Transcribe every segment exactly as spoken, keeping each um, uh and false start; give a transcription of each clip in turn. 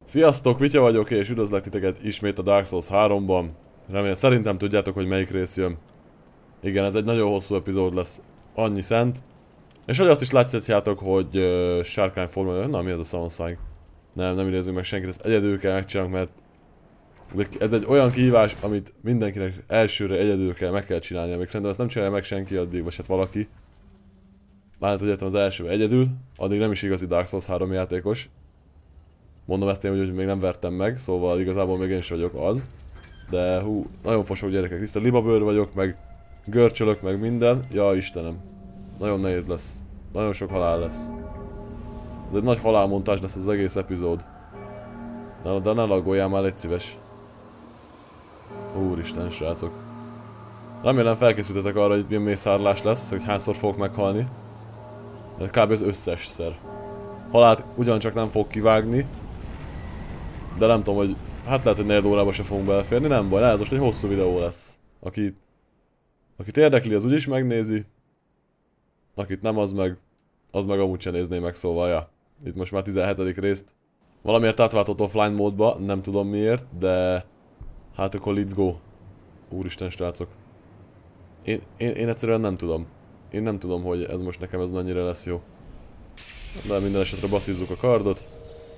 Sziasztok, Vitya vagyok, és üdvözlök titeket ismét a Dark Souls háromban. Remélem, szerintem tudjátok, hogy melyik rész jön. Igen, ez egy nagyon hosszú epizód lesz, annyi szent. És hogy azt is láthatjátok, hogy uh, sárkány forma, na mi ez a szanszág? Nem, nem idézünk meg senkit, ezt egyedül kell megcsinálnunk, mert ez egy olyan kihívás, amit mindenkinek elsőre egyedül kell, meg kell csinálnia. Még szerintem ezt nem csinálja meg senki addig, vagy hát valaki. Mármint, hogy értem az elsőben egyedül, addig nem is igazi Dark Souls három játékos. Mondom ezt én, hogy még nem vertem meg, szóval igazából még én is vagyok az. De hú, nagyon fosok gyerekek, tiszta libabőr vagyok, meg görcsölök, meg minden. Ja Istenem, nagyon nehéz lesz. Nagyon sok halál lesz. Ez egy nagy halálmontás lesz az egész epizód. De, de ne laggoljál már, légy szíves. Úristen, srácok. Remélem felkészültetek arra, hogy milyen mészárlás lesz, hogy hányszor fogok meghalni. De kb. Az összes szer. Halált ugyancsak nem fog kivágni. De nem tudom, hogy... Hát lehet, hogy negyed órába se fogunk beleférni, nem baj, ez most egy hosszú videó lesz. Aki... Akit érdekli, az úgyis megnézi. Akit nem, az meg... Az meg amúgy se nézné meg, szóval ja. Itt most már tizenhetedik részt. Valamiért átváltott offline módba, nem tudom miért, de... Hát akkor let's go. Úristen, srácok. Én, én, én egyszerűen nem tudom. Én nem tudom, hogy ez most nekem ez annyira lesz jó. De minden esetre baszizzuk a kardot.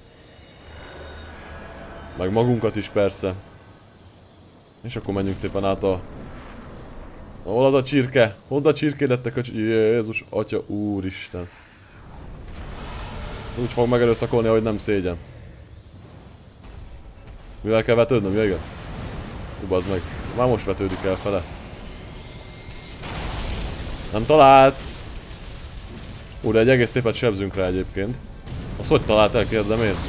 Meg magunkat is persze. És akkor menjünk szépen át a... Hol az a csirke? Hozd a csirkédet, te köcs... Jézus, atya, úristen. Ez úgy fog megerőszakolni, ahogy nem szégyen. Mivel kell vetődnöm, ja igen? Hú, bazd meg. Már most vetődik el fele. Nem talált! Ú, de egy egész szépet sebzünk rá egyébként. Azt hogy talált el, kérdem én?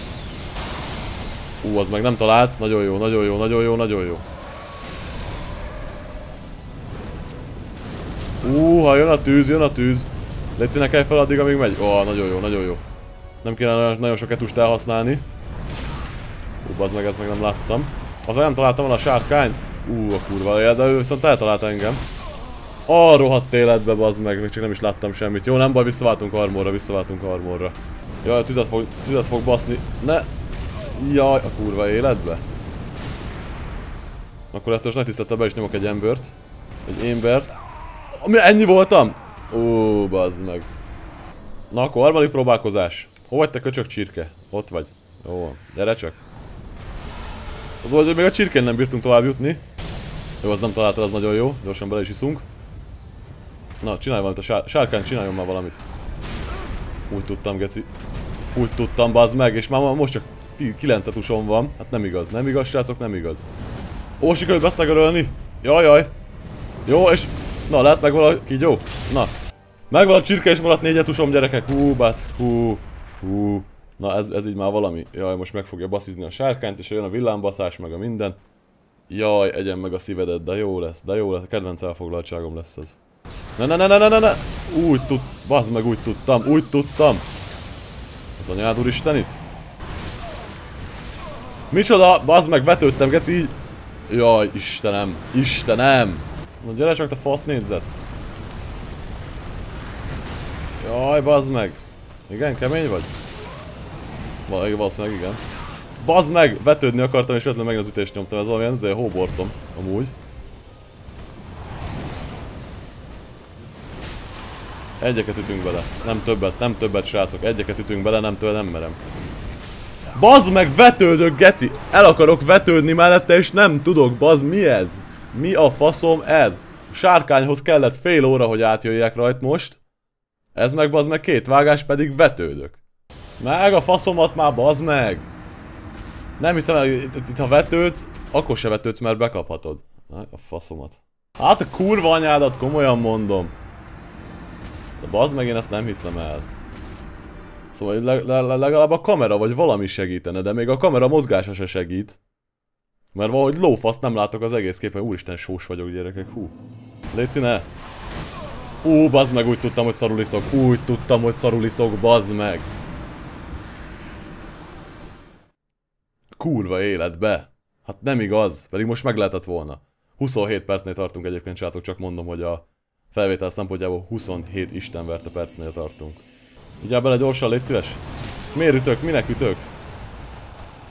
Ú, az meg nem talált. Nagyon jó, nagyon jó, nagyon jó, nagyon jó. Ú, ha jön a tűz, jön a tűz. Légy ne kelj fel addig, amíg megy. Ó, oh, nagyon jó, nagyon jó. Nem kéne nagyon, nagyon sok etust elhasználni. Ú, az meg, ezt meg nem láttam. Azért nem találtam volna a sárkány. Ú, a kurva él, de ő viszont eltalált engem. A rohadt életbe, bazd meg, még csak nem is láttam semmit. Jó, nem baj, visszaváltunk armorra, visszaváltunk armorra. Jaj, a tüzet fog, tüzet fog baszni. Ne! Jaj, a kurva életbe. Akkor ezt most nagy tisztelettel be is nyomok egy embert. Egy embert. Ami ennyi voltam? Ó, bazd meg. Na akkor harmadik próbálkozás. Hol vagy te köcsök csirke? Ott vagy. Jó, gyere csak. Az volt, hogy még a csirkén nem bírtunk tovább jutni. Jó, az nem találtad, az nagyon jó. Gyorsan bele is iszunk. Na, csinálj valamit a sár sárkány, csináljon már valamit. Úgy tudtam, geci. Úgy tudtam, bazd meg, és már most csak kilenc etusom van. Hát nem igaz, nem igaz, srácok, nem igaz. Ó, sikerült besztegörölni. Jajjaj. Jó, és... Na, lehet meg valaki, jó? Na. Megvan a csirke, és maradt négy etusom, gyerekek. Hú, basz, hú, hú. Na, ez, ez így már valami. Jaj, most meg fogja baszizni a sárkányt, és jön a villámbaszás, meg a minden. Jaj, egyen meg a szívedet, de jó lesz, de jó lesz, kedvenc elfoglaltságom lesz ez. Ne, ne, ne, ne, ne, ne, ne. Úgy tud, bazd meg, úgy tudtam, úgy tudtam. Az anyád úristenit? Micsoda, bazd meg, vetődtem, geci, így. Jaj, Istenem, Istenem. Na gyere csak, te fasz négyzet. Jaj, bazd meg. Igen, kemény vagy? Valószínűleg igen. Bazd meg! Vetődni akartam és vetlenül meg az ütést nyomtam, ez valamilyen ezzel hóbortom, amúgy. Egyeket ütünk bele, nem többet, nem többet srácok, egyeket ütünk bele, nem tőle, nem merem. Bazd meg, vetődök, geci! El akarok vetődni mellette és nem tudok, bazd, mi ez? Mi a faszom ez? A sárkányhoz kellett fél óra, hogy átjöjjek rajt most. Ez meg bazd meg két vágás, pedig vetődök. Meg a faszomat már, bazd meg! Nem hiszem el, itt, itt ha vetődsz, akkor se vetődsz, mert bekaphatod. A faszomat. Hát a kurva anyádat, komolyan mondom. De bazd meg, én ezt nem hiszem el. Szóval le, le, legalább a kamera vagy valami segítene, de még a kamera mozgása se segít. Mert valahogy lófaszt nem látok az egész képen. Úristen, sós vagyok, gyerekek, hú. Léci, ne! Ú, bazd meg, úgy tudtam, hogy szarul iszok. Úgy tudtam, hogy szarul iszok, bazd meg. Kurva életbe. Hát nem igaz, pedig most meg lehetett volna. huszonhét percnél tartunk egyébként, srácok, csak mondom, hogy a felvétel szempontjából huszonhét istenverte percnél tartunk. Vigyál bele gyorsan, légy szíves. Miért ütök? Minek ütök?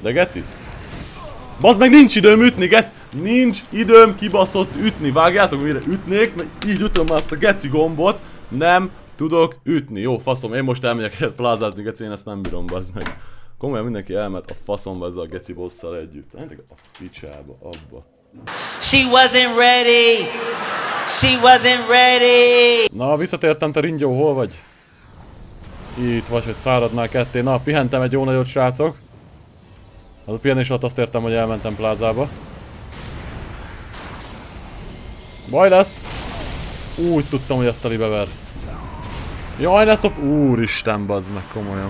De geci? Bazd meg, nincs időm ütni, geci! Nincs időm kibaszott ütni. Vágjátok, mire ütnék, mert így ütöm azt a geci gombot. Nem tudok ütni. Jó, faszom, én most elmegyek plázázni, geci, én ezt nem bírom, bazd meg. Komolyan mindenki elment a faszomba ezzel a geci bosszal együtt. Mentek a picsába, abba. She wasn't ready. She wasn't ready. Na, visszatértem, te ringyó, hol vagy? Itt vagy, hogy száradnál ketté. Na, pihentem egy jó nagyot, srácok. Az a pihenés alatt azt értem, hogy elmentem plázába. Baj lesz! Úgy tudtam, hogy ezt a libever. Jaj, ne szop... Úristen, bazd meg, komolyan.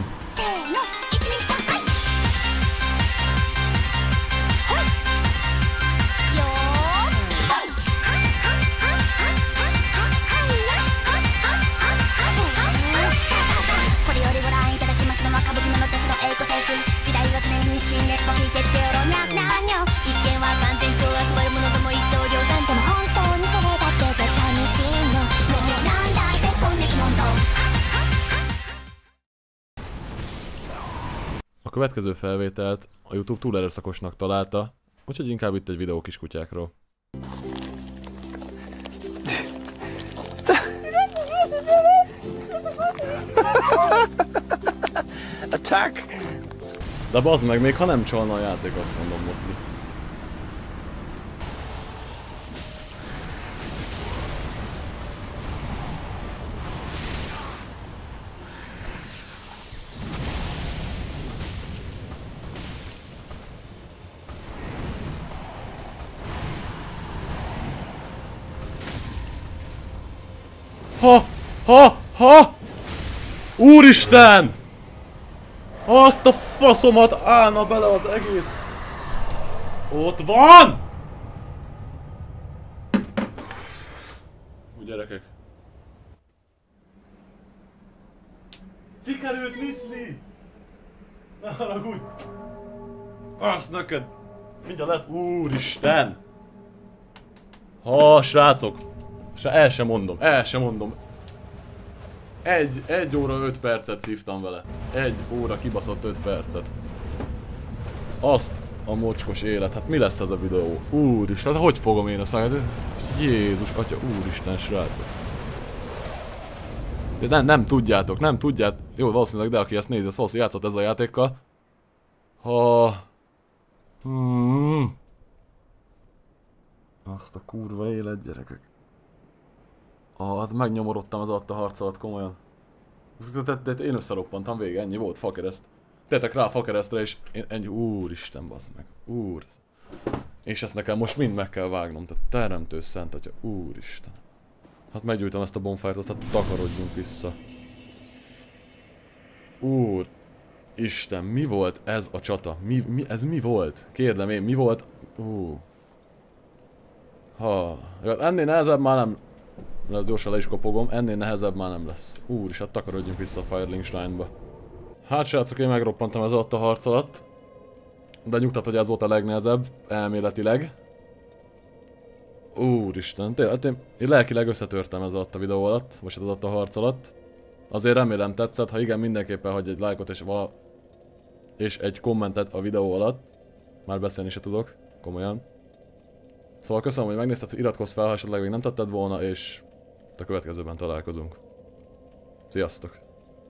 A következő felvételt a YouTube túl erőszakosnak találta, úgyhogy inkább itt egy videó kiskutyákról. Attack! De bazd meg, még ha nem csalna a játék, azt mondom, mocli. Ha! Ha! Ha! Úristen! Azt a faszomat állna bele az egész! Ott van! Úgy gyerekek. Sikerült, Micli! Ne haragudj! Azt neked! Mindjárt lett, úristen! Ha, srácok! Se, el sem mondom, el sem mondom. Egy, egy óra öt percet szívtam vele. Egy óra kibaszott öt percet. Azt a mocskos élet, hát mi lesz ez a videó? Úristen, hát hogy fogom én a száját? Jézus, atya, úristen, srácok. De nem, nem tudjátok, nem tudjátok. Jó, valószínűleg, de aki ezt nézi, az valószínűleg játszott ezzel a játékkal. Ha... Hmm. Azt a kurva élet, gyerekek. Ah, hát megnyomorodtam az alatt a harc alatt, komolyan. Én összeroppantam végig, ennyi volt, fakereszt. Tettek rá a fakeresztre és én, ennyi, úristen, bazd meg, úr. És ezt nekem most mind meg kell vágnom, tehát teremtő szent atya, úristen. Hát meggyújtom ezt a bonfire-t, aztán takarodjunk vissza. Úr, Isten, mi volt ez a csata? Mi, mi, ez mi volt? Kérdem én, mi volt? Ú. Ha, ennél nehezebb már nem... Ezt gyorsan le is kopogom, ennél nehezebb már nem lesz. Úr, és hát takarodjunk vissza a Firelink Shrine-ba. Hát srácok, én megroppantam ez alatt a harc alatt. De nyugtat, hogy ez volt a legnehezebb, elméletileg. Úristen, tényleg, én, én lelkileg összetörtem ez alatt a videó alatt, most ez alatt a harc alatt. Azért remélem tetszett, ha igen, mindenképpen hagyj egy lájkot és, vala... és egy kommentet a videó alatt. Már beszélni se tudok, komolyan. Szóval köszönöm, hogy megnézted, iratkozz fel, ha esetleg még nem tetted volna, és a következőben találkozunk. Sziasztok!